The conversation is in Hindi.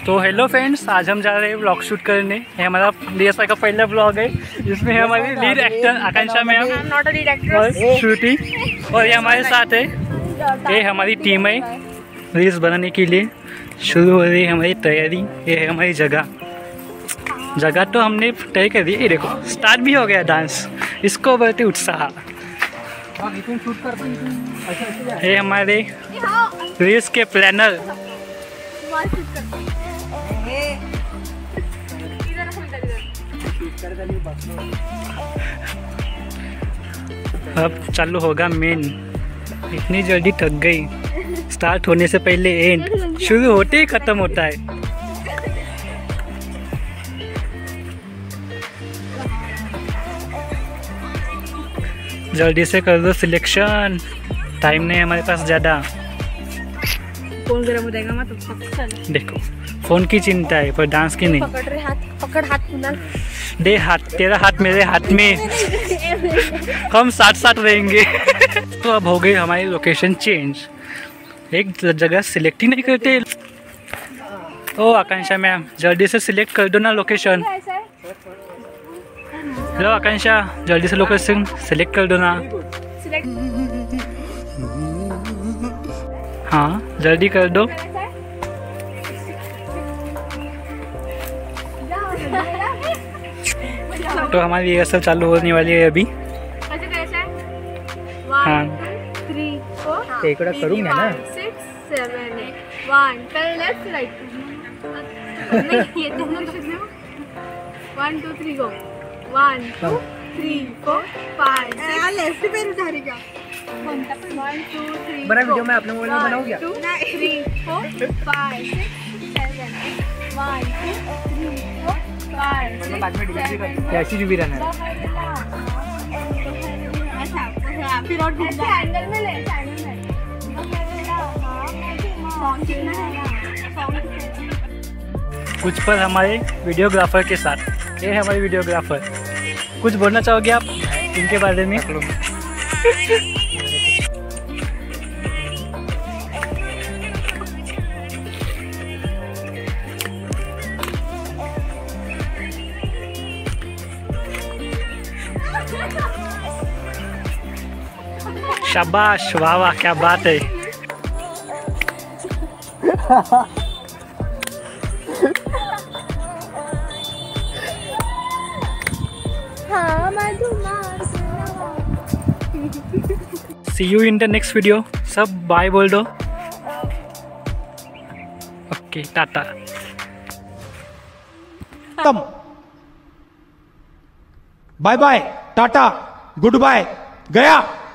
तो हेलो फ्रेंड्स, आज हम जा रहे हैं व्लॉग शूट करने। ये हमारा DSI का पहला व्लॉग है जिसमें हमारी लीड एक्टर आकांक्षा मैम और श्रुति, और ये हमारे साथ है। ये हमारी टीम है रील्स बनाने के लिए। शुरू हो रही है हमारी तैयारी। ये है हमारी जगह तो हमने तय कर दी। ये देखो स्टार्ट भी हो गया डांस। इसको बोलते उत्साह। ये हमारे रील्स के प्लानर। अब चालू होगा मेन। इतनी जल्दी थक गई। स्टार्ट होने से पहले एंड, शुरू होते ही खत्म होता है। जल्दी से कर दो सिलेक्शन, टाइम नहीं हमारे पास ज़्यादा। फोन गर्म हो जाएगा मत। देखो फोन की चिंता है पर डांस की नहीं। पकड़ रहे हाथ, पकड़ हाथ कुनाल। दे हाथ, तेरा हाथ मेरे हाथ में। हम साथ साथ रहेंगे। तो अब हो गई हमारी लोकेशन चेंज। एक जगह सिलेक्ट ही नहीं करते। ओ आकांक्षा मैम, जल्दी से सिलेक्ट कर दो ना लोकेशन। हेलो आकांक्षा, जल्दी से लोकेशन सिलेक्ट कर दो ना। हाँ जल्दी कर दो। तो हमारी रिहर्सल चालू होने वाली है अभी। हाँ एक करूँगा ना। 6 7 8 1 पहले लेफ्ट राइट नहीं ये दोनों तो कितने 1 2 3 गो 1 2 3 4 5 6 लेफ्ट पैर उठा रही क्या 1 2 3 बड़ा वीडियो मैं अपने मोबाइल में बनाऊंगी 2 3 4 5 6 7 1 2 3 4 5 बाद में डिलीवरी कर कैसी भी रहना है। अच्छा फिर और एंगल में ले कुछ पर हमारे वीडियोग्राफर के साथ। ये है हमारे वीडियोग्राफर। कुछ बोलना चाहोगे आप इनके बारे में? शाबाश, वाह वाह, क्या बात है। See you in the next video. सब बाय बोल दो। Okay tata. Bye bye tata goodbye गया।